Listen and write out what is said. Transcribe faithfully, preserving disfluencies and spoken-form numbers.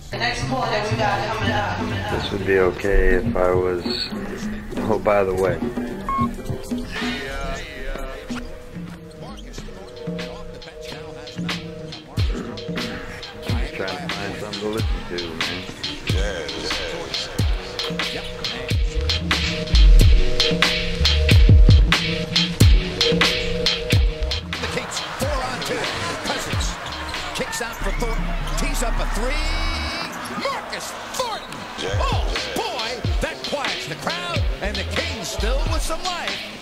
The next call that we got coming up, coming up. This would be okay if I was, oh, by the way. I'm trying to find something to listen to, man. Jazz, jazz. Yep. The Kings, four on two. Cousins kicks out for Thornton. Tees up a three. Marcus Thornton. Jazz, Oh, jazz. boy, that quiets the crowd, and the Kings still with some life.